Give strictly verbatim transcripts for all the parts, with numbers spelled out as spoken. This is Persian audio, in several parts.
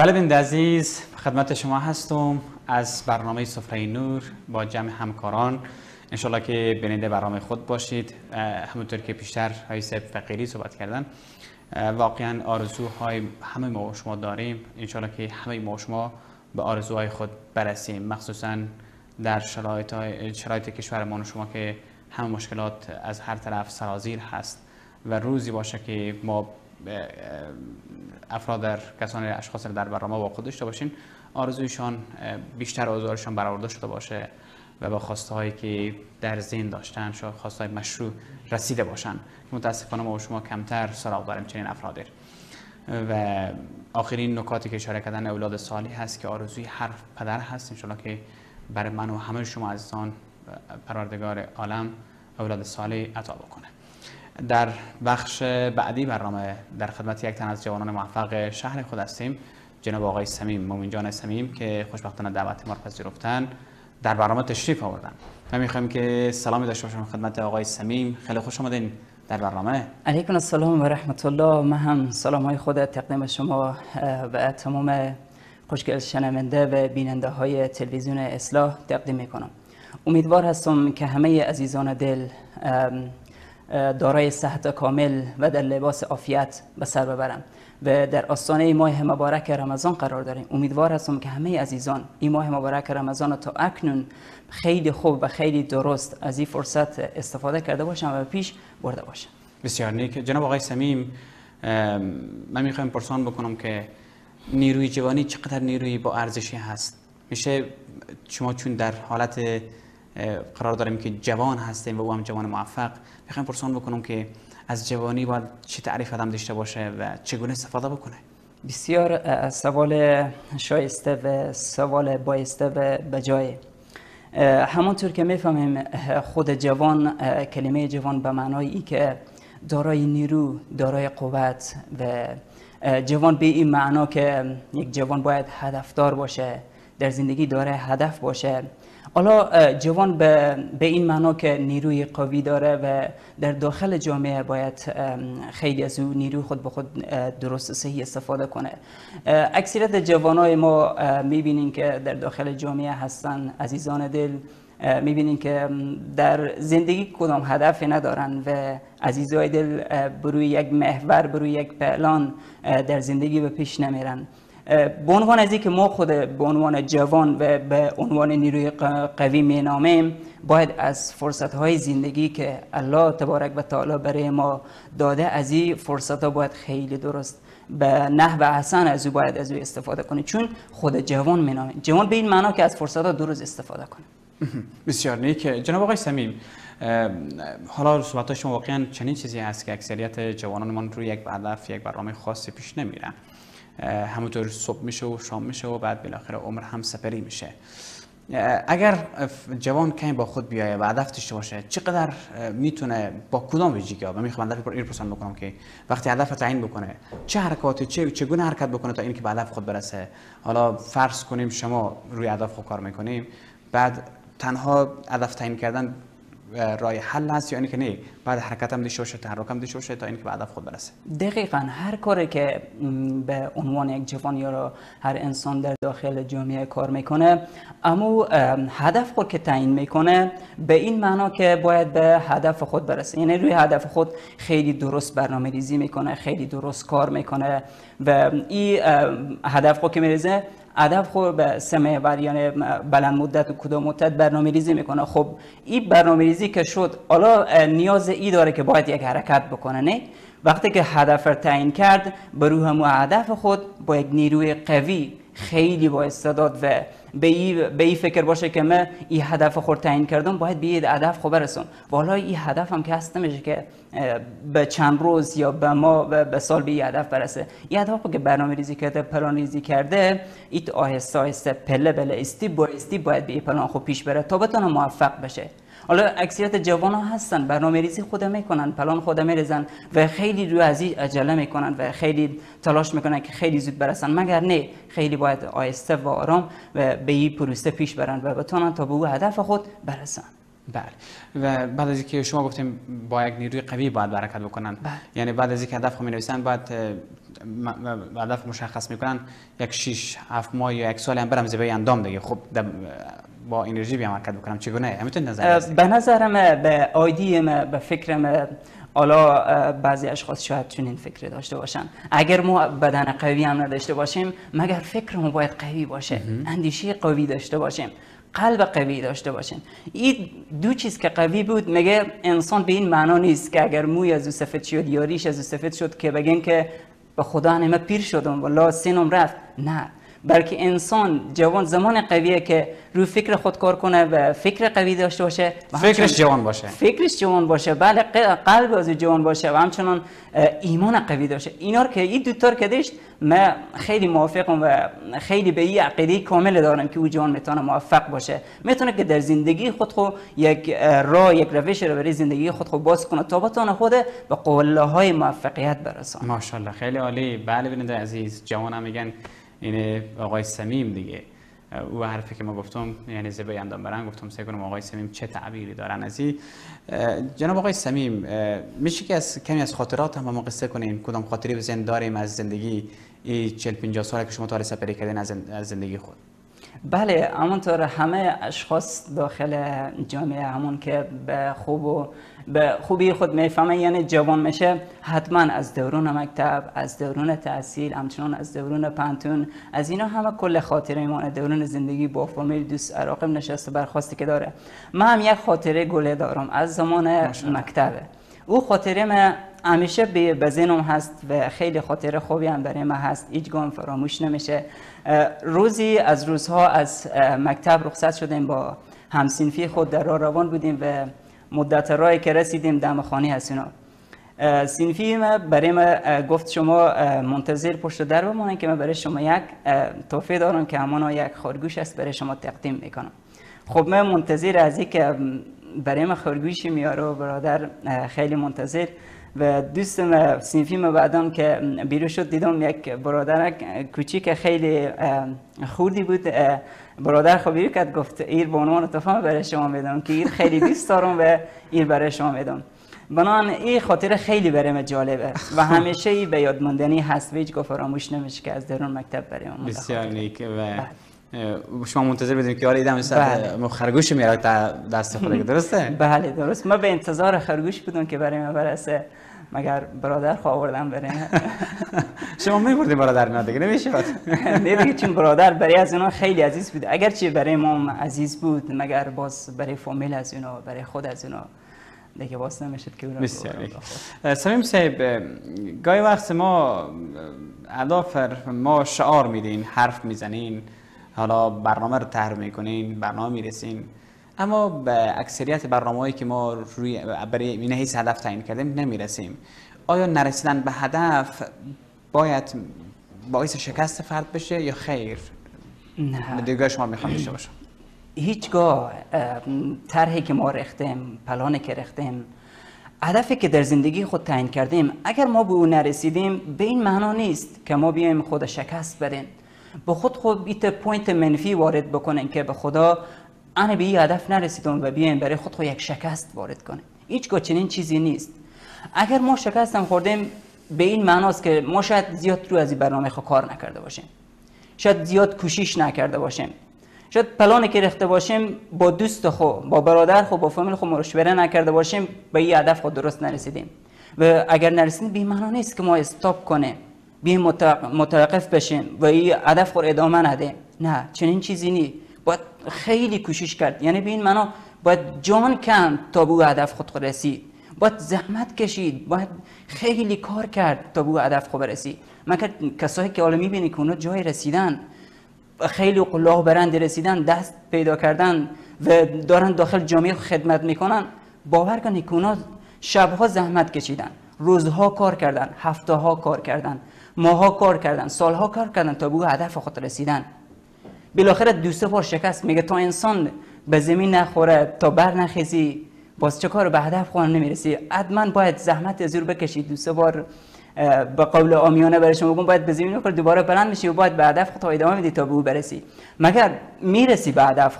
بله بنده عزیز، خدمت شما هستم از برنامه سفره نور با جمع همکاران. انشالله که بیننده برنامه خود باشید. همونطور که پیشتر های سیب فقیری صحبت کردن، واقعا آرزوهای همه ما و شما داریم. انشالله که همه ما و شما به آرزوهای خود برسیم، مخصوصا در شرایط شرایط کشور ما و شما که همه مشکلات از هر طرف سرازیر هست و روزی باشه که ما افراد در کسان اشخاص در برنامه با خود داشته باشین، آرزویشان بیشتر آرزوهایشان برآورده شده باشه و با خواسته هایی که در ذهن داشتن، شاید خواسته های مشروع رسیده باشن. متاسفانه ما و شما کمتر سراغ داریم چنین افرادی. و آخرین نکاتی که اشاره کردن اولاد صالح هست که آرزوی هر پدر هست. انشالله که برای من و همه شما عزیزان پروردگار عالم اولاد صالح عطا بکنه. در بخش بعدی برنامه در خدمت یک تن از جوانان موفق شهر خود هستیم، جناب آقای سمیم، مومن جان سمیم، که خوشبختانه دعوت ما را پذیرفتن، در برنامه تشریف آوردن. ما می‌خوایم که سلامی داشته باشم خدمت آقای سمیم. خیلی خوش آمدین در برنامه. علیکم السلام و رحمت الله. من هم سلام‌های خود تقدیم شما و تمام خوشگل شنونده و بیننده های تلویزیون اصلاح تقدیم می‌کنم. امیدوار هستم که همه عزیزان دل دارای صحت کامل و در لباس عافیت به سر ببرم و در آستانه ماه مبارک رمضان قرار داریم. امیدوار هستم که همه عزیزان این ماه مبارک رمضان تا اکنون خیلی خوب و خیلی درست از این فرصت استفاده کرده باشن و پیش برده باشن. بسیار نیک. جناب آقای سمیم، من میخوایم پرسان بکنم که نیروی جوانی چقدر نیروی با ارزشی هست؟ میشه شما چون در حالت قرار داریم که جوان هستیم و او هم جوان موفق، میخوایم پرسان بکنم که از جوانی باید چه تعریف آدم داشته باشه و چگونه استفاده بکنه؟ بسیار سوال شایسته و سوال بایسته و بجای. همانطور که میفهمیم خود جوان، کلمه جوان به معنای ای که دارای نیرو، دارای قوت و جوان به این معنا که یک جوان باید هدفدار باشه، در زندگی داره هدف باشه. حالا جوان به, به این معنا که نیروی قوی داره و در داخل جامعه باید خیلی از او نیروی خود به خود درست صحیح استفاده کنه. اکثریت جوانای ما میبینین که در داخل جامعه هستن، عزیزان دل، میبینین که در زندگی کدام هدفی ندارن و عزیزای دل بروی یک محور، بروی یک پلان در زندگی به پیش نمیرن. به عنوان از اینکه ما خود به عنوان جوان و به عنوان نیروی قوی مینامیم، باید از فرصت‌های زندگی که الله تبارک و تعالی برای ما داده، از این فرصت‌ها باید خیلی درست به نحو حسن از او باید از او استفاده کنیم، چون خود جوان مینامیم. جوان به این معنا که از فرصت‌ها درست استفاده کنیم. بسیار نیک. جناب آقای سمیم، حالا صحبت شما واقعا چنین چیزی هست که اکثریت جوانان روی یک هدف، یک برنامه خاصی پیش نمیرن. همونطور صبح میشه و شام میشه و بعد بالاخره عمر هم سپری میشه. اگر جوان کمی با خود بیایه و هدف داشته باشه، چقدر میتونه با کدام ویژگی‌ها، من میخوام هدف این پرسان بکنم که وقتی هدف تعیین بکنه چه حرکاتی، چه چگونه حرکت بکنه تا اینکه به هدف خود برسه؟ حالا فرض کنیم شما روی هدف خود کار میکنیم، بعد تنها هدف تعیین کردن راه حل هست یا اینکه نه بعد حرکت هم داشته باشه، تحرک هم داشته باشه تا اینکه به هدف خود برسه؟ دقیقاً هر کاری که به عنوان یک جوان یا هر انسان در داخل جامعه کار میکنه، اما هدف خود که تعیین میکنه به این معنا که باید به هدف خود برسه، یعنی روی هدف خود خیلی درست برنامه ریزی میکنه، خیلی درست کار میکنه و این هدف خود که میریزه، هدف خود به سه محور یعنی بلند مدت و کوتاه مدت برنامه ریزی میکنه. خب این برنامه ریزی که شد، حالا نیاز ای داره که باید یک حرکت بکنه. نه وقتی که هدف را تعیین کرد، برای همون هدف خود با یک نیروی قوی خیلی با استعداد و به این فکر باشه که من این هدف خود تعیین کردم، باید به این هدف خود برسم. والا این هدف هم که هست نمیشه که به چند روز یا به ماه و به سال به این هدف برسه. این هدف که برنامه ریزی کرده، پلان ریزی کرده، ایت آهسته آهسته پله پله استیپ با استیپ باید به این پلان خود پیش بره تا بتونه موفق بشه. حالا اکثریت جوان ها هستن برنامه ریزی خود میکنن، پلان خود میریزن و خیلی روی از این عجله میکنن و خیلی تلاش میکنن که خیلی زود برسن، مگر نه خیلی باید آهسته و آرام و به این پروسه پیش برن و بتونن تا به اون هدف خود برسن. بله. و بعد از اینکه شما گفتیم با یک نیروی قوی باید حرکت بکنن، بله. یعنی بعد از اینکه هدف خو می‌نویسن باید هدف مشخص میکنن یک شش هفت ماه یا یک سال هم برم زیبایی اندام دیگه. خب با انرژی بیام حرکت بکنم چگونه؟ همین نظر به نظرم، به آیدیم، به فکرم، حالا بعضی اشخاص شاید چنین فکری داشته باشن، اگر ما بدن قوی هم نداشته باشیم مگر فکرمون باید قوی باشه، اندیشه قوی داشته باشیم، قلب قوی داشته باشیم. این دو چیز که قوی بود، میگه انسان به این معنا نیست که اگر موی از او سفید شد یا ریش از او سفید شد که بگیم که به خدا همه پیر شدم والله سینم رفت. نه، بلکه انسان جوان زمان قویه که روی فکر خود کار کنه و فکر قوی داشته باشه، فکرش جوان باشه، فکرش جوان باشه، بله، قلب از جوان باشه و همچنان ایمان قوی داشته. اینا رو که این دو تا که داشت، من خیلی موافقم و خیلی به این عقیده کامل دارم که او جوان میتونه موفق باشه، میتونه که در زندگی خود خو یک راه، یک روش رو برای زندگی خود خو باز کنه تا بتونه خود به قله های موفقیت برسونه. ماشاءالله، خیلی عالی. بله بیننده عزیز، جوان هم میگن این آقای صمیم دیگه، او حرفی که ما گفتم یعنی زیبای اندام برن، گفتم سعی کنم آقای صمیم چه تعبیری دارن از این. جناب آقای صمیم، میشه که از کمی از خاطرات هم ما قصه کنین؟ کدام خاطری به ذهن داریم از زندگی این چهل پنجاه ساله که شما تا سپری کردین از زندگی خود؟ بله، همونطور همه اشخاص داخل جامعه همون که به خوب و به خوبی خود میفهمه، یعنی جوان میشه، حتما از دوران مکتب، از دوران تحصیل، همچنان از دوران پانتون، از اینا همه کل خاطره ایمانه، دوران زندگی با فامیل، دوست، عراقب نشسته برخواستی که داره. من هم یک خاطره گله دارم از زمان مکتبه. او خاطره من همیشه به ذهنم هست و خیلی خاطره خوبی هم برای من هست، هیچ گام فراموش نمیشه. روزی از روزها از مکتب رخصت شدیم، با همسنفی خود در راه روان بودیم و مدت راهی که رسیدیم دم خانه هست اینا. سنفی ما برای ما گفت شما منتظر پشت در بمانید که من برای شما یک تحفه دارم که همانا یک خرگوش است برای شما تقدیم میکنم. خب من منتظر از این که برای ما خرگوشی میاره و برادر خیلی منتظر و دوستم سنفی ما بعدم که بیرون شد دیدم یک برادر کوچیک خیلی خوردی بود. برادر خب بیرون کرد گفت ایر به عنوان تحفه برای شما میدم که ایر خیلی دوست دارم و ایر برای شما میدم. بنان این خاطره خیلی برای من جالبه و همیشه ای به یاد ماندنی هست و هیچ گاه فراموش نمیشه که از درون مکتب برای من. بسیار نیک. و شما منتظر بدیم که حالا ایدم مثلا خرگوش میاره دست خود، درسته؟ بله درست. من به انتظار خرگوش بودم که برای من برسه، مگر برادر خو آوردم برای شما میبردین برادر نه دیگه نمیشه. نه دیگه، چون برادر برای از اونا خیلی عزیز بود، اگرچه برای ما عزیز بود مگر باز برای فامیل از اونا، برای خود از اونا دیگه باز نمیشد که اونا. بسیار صمیم صاحب، گاهی وقت ما اهداف ما شعار میدین، حرف میزنین، حالا برنامه رو طرح میکنین، برنامه میرسین، اما به اکثریت برنامه‌هایی که ما روی برای این حیث هدف تعیین کردیم نمیرسیم. آیا نرسیدن به هدف باید باعث شکست فرد بشه یا خیر؟ نه، دیگه شما میخوام داشته باشم. هیچگاه طرحی که ما رختیم، پلانی که رختیم، هدفی که در زندگی خود تعیین کردیم، اگر ما به اون نرسیدیم به این معنا نیست که ما بیایم خود شکست بدیم، به خود خود بیت پوینت منفی وارد بکنیم که به خدا انا به این هدف نرسیدم و بیایم برای خود خود یک شکست وارد کنیم. هیچگاه چنین چیزی نیست. اگر ما شکست هم خوردیم به این معناست که ما شاید زیاد رو از این برنامه خود کار نکرده باشیم، شاید زیاد کوشش نکرده باشیم، شاید پلانی که رخته باشیم با دوست خو، با برادر خو، با فامیل خو مشوره نکرده باشیم، به این هدف خود درست نرسیدیم. و اگر نرسیدیم به این معنا نیست که ما استاپ کنیم، بیایم متوقف بشیم و این هدف خود ادامه ندیم. نه، چنین چیزی نیست. باید خیلی کوشش کرد، یعنی به این معنا باید جان کند تا به هدف خود خود رسید، باید زحمت کشید، باید خیلی کار کرد تا به هدف خود برسید. مگر کسایی که حالا میبینی که اونا جای رسیدن، خیلی قلاه برند رسیدن، دست پیدا کردن و دارن داخل جامعه خدمت میکنن، باور کنید که اونا شبها زحمت کشیدن، روزها کار کردن، هفته ها کار کردن، ماها کار کردن، سالها کار کردن تا به هدف خود رسیدن. بالاخره دو سه بار شکست میگه تا انسان به زمین نخوره، تا بر نخیزی، باز چه کار به هدف خود نمیرسی. حتما باید زحمت از رو بکشید، دو سه بار به قول عامیانه برای شما بگم باید به زمین بخوری، دوباره بلند میشی و باید به هدف خود ادامه میدی تا به او برسی. مگر میرسی به هدف خود؟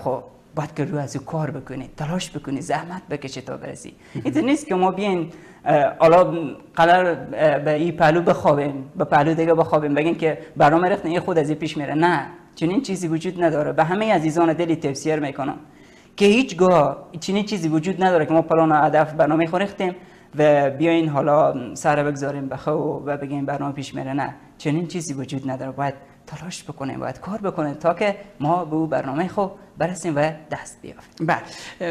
باید که روی از او کار بکنی، تلاش بکنی، زحمت بکشی تا برسی. این نیست که ما بیاین حالا قرار به این پهلو بخوابیم، به پهلو دیگه بخوابیم، بگین که برنامه ریختن این خود از این پیش میره. نه، چنین چیزی وجود نداره. به همه عزیزان دلی توصیه میکنم که هیچگاه چنین چیزی وجود نداره که ما پلان و هدف برنامه خورختیم و بیاین حالا سر بگذاریم بخو و بگیم برنامه پیش میره. نه، چنین چیزی وجود نداره. باید تلاش بکنیم، باید کار بکنیم تا که ما به برنامه خود برسیم و دست بیافتیم. بله،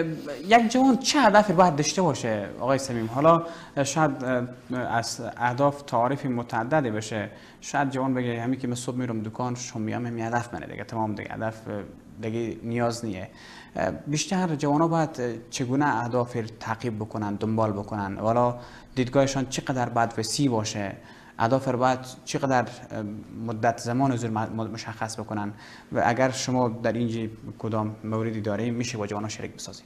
یک جوان چه هدفی باید داشته باشه آقای صمیم؟ حالا شاید از اهداف تعریف متعددی بشه. شاید جوان بگه همین که من صبح میرم دکان، شام میام، همین هدف منه دیگه، تمام دیگه، هدف دیگه نیاز نیه. بیشتر جوانا باید چگونه اهداف تعقیب بکنن، دنبال بکنن؟ والا دیدگاهشان چقدر باید وسیع باشه؟ اهداف رو باید چقدر مدت زمان حضور مشخص بکنن؟ و اگر شما در اینجا کدام موردی داریم میشه با جوانا شریک بسازیم؟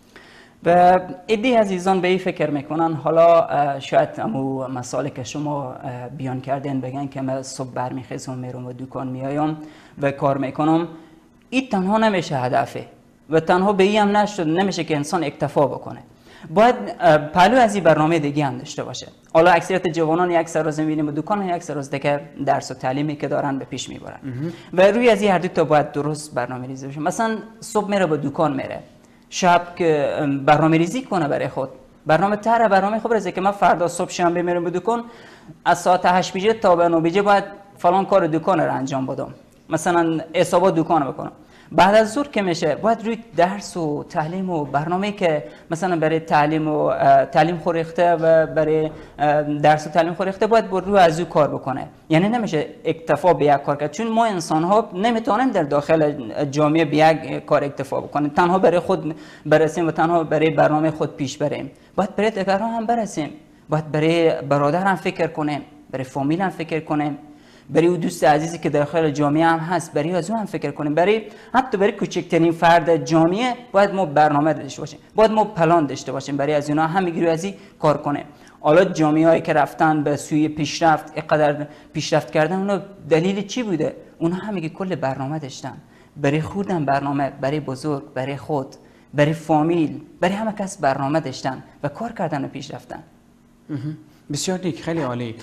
و ایده عزیزان به این فکر میکنن حالا شاید امو مسائلی که شما بیان کردین بگن که من صبح برمیخیزم میرم و دکان میایم و کار میکنم. این تنها نمیشه هدفه و تنها به این هم نشد نمیشه که انسان اکتفا بکنه. باید پهلو از این برنامه دیگه هم داشته باشه. حالا اکثریت جوانان یک سر روز میبینیم دکان، یک سر روز دیگه درس و تعلیمی که دارن به پیش میبرن و روی از این هر دو تا باید درست برنامه ریزی بشه. مثلا صبح میره به دکان میره، شب که برنامه ریزی کنه برای خود، برنامه تر برنامه خود بریزه که من فردا صبح شنبه میرم به دکان، از ساعت هشت بجه تا به نه بجه باید فلان کار دکان رو انجام بدم، مثلا حسابات دکان بکنم. بعد از ظهر که میشه باید روی درس و تعلیم و برنامه که مثلا برای تعلیم و تعلیم خوریخته و برای درس و تعلیم خوریخته باید روی از او کار بکنه. یعنی نمیشه اکتفا به یک کار کرد، چون ما انسان ها نمیتونیم در داخل جامعه به یک کار اکتفا بکنیم، تنها برای خود برسیم و تنها برای برنامه خود پیش بریم. باید برای دیگران هم برسیم، باید برای برادر هم فکر کنیم، برای فامیل هم فکر کنیم، برای او دوست عزیزی که داخل جامعه هم هست برای از اون هم فکر کنیم، برای حتی برای کوچکترین فرد جامعه باید ما برنامه داشته باشیم، باید ما پلان داشته باشیم برای از اونها هم میگیرو از این کار کنیم. حالا جامعه هایی که رفتن به سوی پیشرفت، اینقدر پیشرفت کردن، اونا دلیل چی بوده؟ اونها هم میگه کل برنامه داشتن، برای خودم برنامه، برای بزرگ، برای خود، برای فامیل، برای همه کس برنامه داشتن و کار کردن و پیش رفتن. بسیار نیک، خیلی عالی.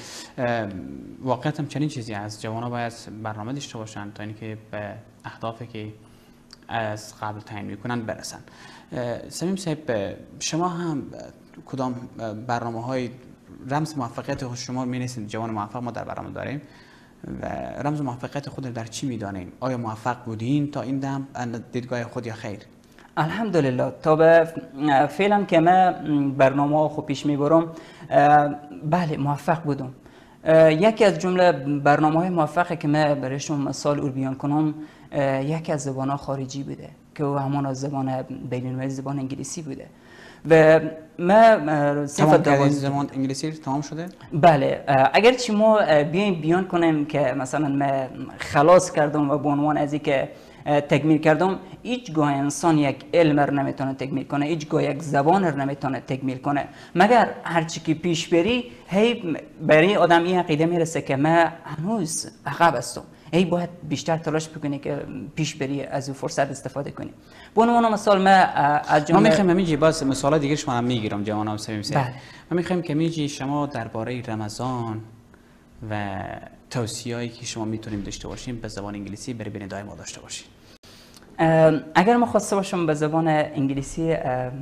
واقعا چنین چیزی از جوانا باید برنامه داشته باشن تا اینکه به اهدافی که از قبل تعیین میکنن برسن. صمیم صاحب، شما هم کدام برنامه های رمز موفقیت خود شما می‌نویسید؟ جوان موفق ما در برنامه داریم و رمز موفقیت خود در چی میدانیم؟ آیا موفق بودین تا این دم دیدگاه خود یا خیر؟ الحمدلله تا به فعلا که من برنامه خود پیش میبرم بله موفق بودم. یکی از جمله برنامه های موفقی که من برایشون مثال او بیان کنم یکی از زبان خارجی بوده که همون از زبان بین‌المللی زبان انگلیسی بوده و ما صفت دوازده زبان انگلیسی تمام شده؟ بله. اگر چی ما بیایم بیان کنیم که مثلا من خلاص کردم و به عنوان از اینکه تکمیل کردم، هیچگاه انسان یک علم رو نمیتونه تکمیل کنه، هیچگاه یک زبان رو نمیتونه تکمیل کنه، مگر هرچی که پیش بری هی برای آدم این عقیده میرسه که من هنوز عقب هستم، هی باید بیشتر تلاش بکنی که پیش بری، از اون فرصت استفاده کنی. به عنوان مثال من از جمله ما میخوایم همینجی باز مثال دیگه شما میگیرم جوانام صمیم صاحب. بله. ما میخوایم که همینجی شما درباره رمضان و توصیه‌ای که شما میتونیم داشته باشیم به زبان انگلیسی برای بیننده‌های ما داشته باشیم. اگر ما خواسته باشم به زبان انگلیسی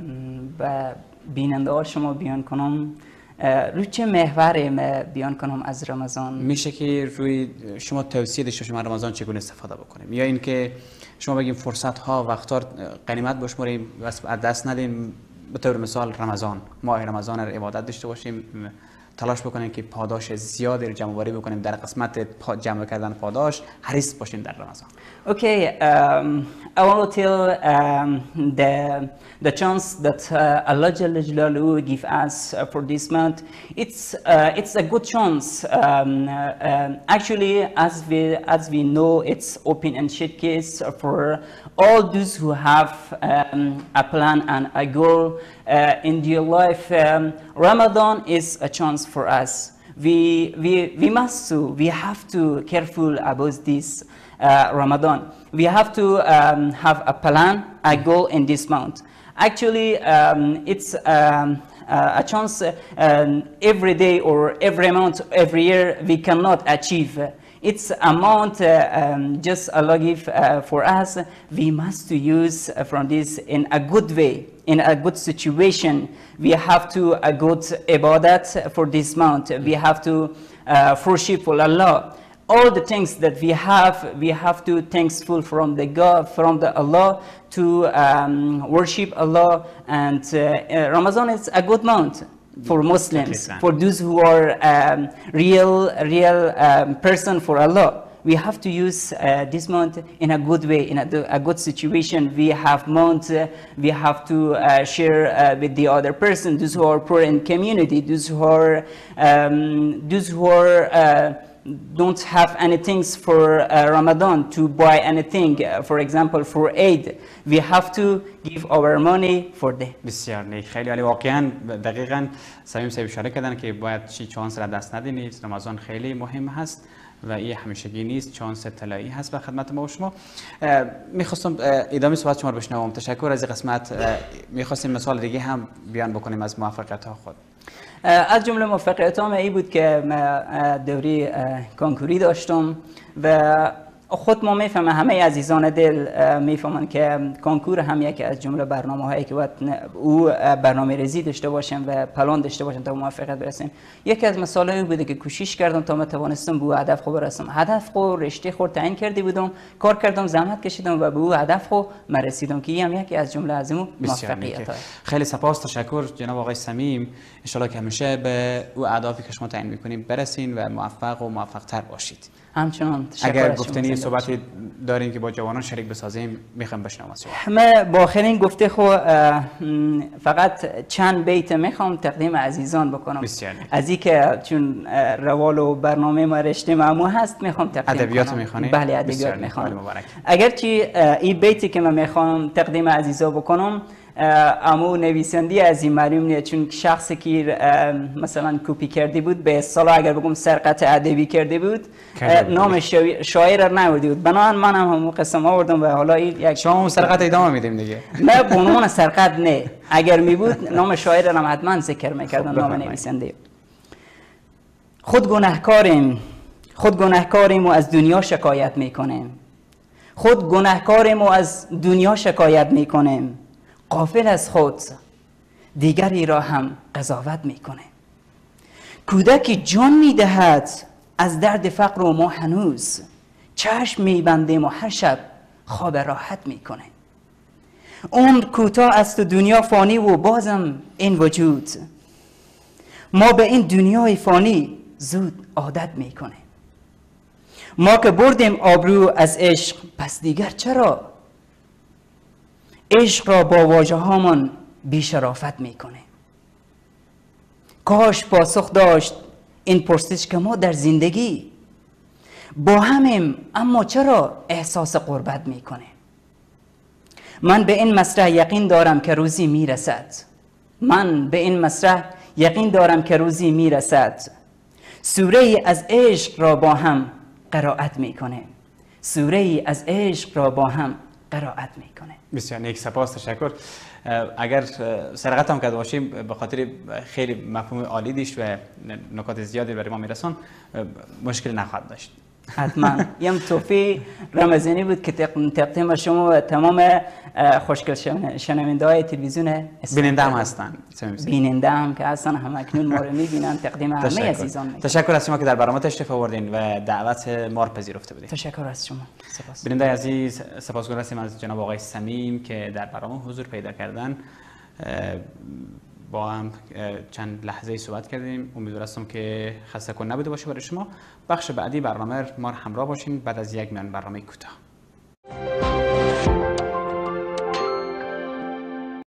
و بیننده ها شما بیان کنم، روی چه محوری ما بیان کنم از رمضان؟ میشه که روی شما توصیه داشته باشیم رمضان چگونه استفاده بکنیم، یا اینکه شما بگیم فرصت ها وقتا غنیمت بشماریم و از دست ندیم. به طور مثال رمضان، ماه رمضان رو عبادت داشته باشیم، تلاش بکنیم که پاداش زیادی رو جمع آوری بکنیم، در قسمت جمع کردن پاداش حریص باشیم در رمضان. Okay, um, I want to tell um, the the chance that uh, Allah Jalla Jalaluhu give us uh, for this month. It's uh, it's a good chance. Um, uh, um, actually, as we as we know, it's open and shut case for all those who have um, a plan and a goal uh, in their life. Um, Ramadan is a chance for us. We we we must to we have to careful about this. uh, Ramadan. We have to um, have a plan, a goal in this month. Actually, um, it's um, uh, a chance uh, um, every day or every month, every year we cannot achieve. It's a month uh, um, just Allah give uh, for us. We must to use uh, from this in a good way, in a good situation. We have to a good ibadat for this month. We have to uh, worship for Allah. All the things that we have, we have to thankful from the God, from the Allah to um, worship Allah. And uh, uh, Ramadan is a good month for Muslims, for those who are um, real, real um, person for Allah. We have to use uh, this month in a good way, in a, a good situation. We have month, uh, we have to uh, share uh, with the other person, those who are poor in community, those who are, um, those who are uh, don't have anything for uh, Ramadan to buy anything, uh, for example for Eid. We have to give our money for them. بسیار نیک، خیلی عالی. واقعا دقیقاً صمیم صاحب اشاره کردن که باید چی چانس را دست ندید. رمضان خیلی مهم هست و این همیشگی نیست، چانس طلایی هست. به خدمت ما و شما میخواستم ادامه صحبت شما رو بشنوم. تشکر از این قسمت. میخواستیم مثال دیگه هم بیان بکنیم از موفقیت ها خود. از جمله موفقیتام ای بود که من دوره کنکوری داشتم و خود ما میفهمم، همه عزیزان دل میفهمن که کنکور هم یکی از جمله برنامه هایی که باید او برنامه ریزی داشته باشیم و پلان داشته باشیم تا موفقیت برسیم. یکی از مسائلی بوده که کوشش کردم تا من توانستم به او هدف خود برسم. هدف خود رشته خود تعیین کرده بودم، کار کردم، زحمت کشیدم و به او هدف خود رسیدم که این هم یکی از جمله از این موفقیت های. خیلی سپاس، تشکر جناب آقای صمیم. ان شاء الله که همیشه به او اهدافی که شما تعیین می‌کنیم برسین و موفق و موفق‌تر باشید. همچنان اگر گفتنی صحبتی دارین که با جوانان شریک بسازیم میخوام بشنوم از شما. ما با آخرین گفته خو فقط چند بیت میخوام تقدیم عزیزان بکنم. از این که چون روال و برنامه ما رشته معمول هست میخوام تقدیم کنم. ادبیات میخوانی؟ بله ادبیات میخوام. اگرچه این بیتی که من میخوام تقدیم عزیزا بکنم امو نویسنده از این معلوم نیست، چون شخصی که مثلا کپی کرده بود به اصطلاح اگر بگم سرقت ادبی کرده بود نام شاعر را نورده بود. بنابراین من هم همون قسم آوردم و حالا یک شما سرقت ادامه میدیم دیگه. نه به عنوان سرقت نه، اگر می بود نام شاعر را حتما ذکر میکردم، نام نویسنده. خود گناهکاریم، خود گناهکاریم و از دنیا شکایت میکنیم. خود گناهکاریم و از دنیا شکایت میکنیم. غافل از خود دیگری را هم قضاوت میکنه. کودکی جان میدهد از درد فقر و ما هنوز چشم میبندیم و هر شب خواب راحت میکنه. عمر کوتاه است و دنیا فانی و بازم این وجود ما به این دنیای فانی زود عادت میکنه. ما که بردیم آبرو از عشق پس دیگر چرا عشق را با واژه هامان بی‌شرافت میکنه. کاش پاسخ داشت این پرسش که ما در زندگی با همیم اما چرا احساس غربت میکنه. من به این مسئله یقین دارم که روزی میرسد. من به این مسئله یقین دارم که روزی میرسد. سوره ای از عشق را با هم قرائت میکنه. سوره ای از عشق را با هم قرائت میکنه. بسیار نیک، سپاس، تشکر. اگر سرقت هم کرده باشیم به خاطر خیلی مفهوم عالی داشت و نکات زیادی برای ما میرسون، مشکل نخواهد داشت. حتما. یم توفی رمضانی بود که تقدیم شما و تمام خوشگل شنونده های تلویزیون بیننده هم هستن. بیننده هم که هستن، هم اکنون ما رو میبینن. تقدیم همه عزیزان میکنم. تشکر از شما که در برنامه تشریف آوردین و دعوت ما رو پذیرفته بودید. تشکر از شما. سپاس. بیننده عزیز، سپاسگزار هستیم از جناب آقای صمیم که در برنامه حضور پیدا کردن. با هم چند لحظه صحبت کردیم. امیدوار هستم که خسته کن نبوده باشه برای شما. بخش بعدی برنامه ما همراه باشین بعد از یک میان برنامه کوتاه.